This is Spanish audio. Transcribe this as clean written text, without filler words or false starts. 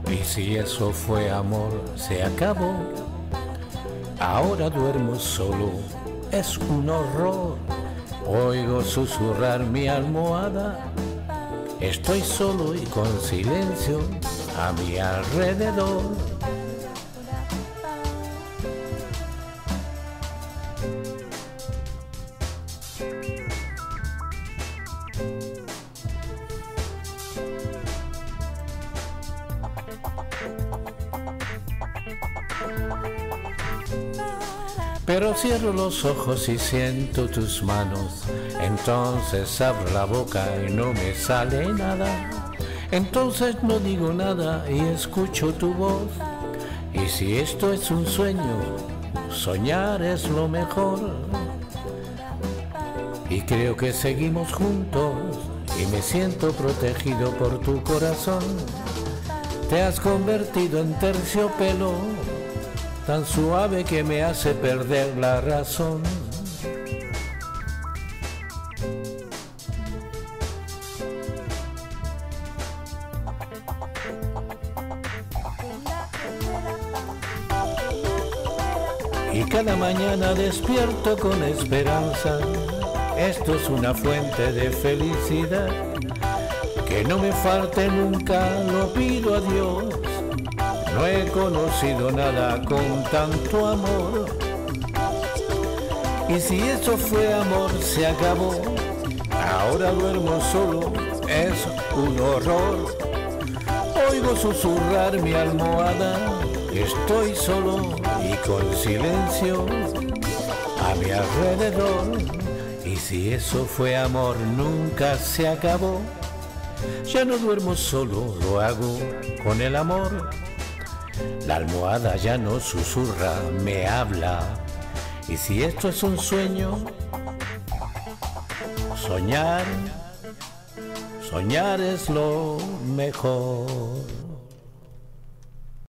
Y si eso fue amor, se acabó. Ahora duermo solo, es un horror. Oigo susurrar mi almohada. Estoy solo y con silencio a mi alrededor. Pero cierro los ojos y siento tus manos. Entonces abro la boca y no me sale nada. Entonces no digo nada y escucho tu voz. Y si esto es un sueño, soñar es lo mejor. Y creo que seguimos juntos y me siento protegido por tu corazón. Te has convertido en terciopelo, tan suave que me hace perder la razón. Y cada mañana despierto con esperanza. Esto es una fuente de felicidad. Que no me falte nunca, lo pido a Dios. No he conocido nada con tanto amor. Y si eso fue amor, se acabó. Ahora duermo solo, es un horror. Oigo susurrar mi almohada. Estoy solo y con silencio a mi alrededor. Y si eso fue amor, nunca se acabó. Ya no duermo solo, lo hago con el amor. La almohada ya no susurra, me habla. Y si esto es un sueño, soñar es lo mejor.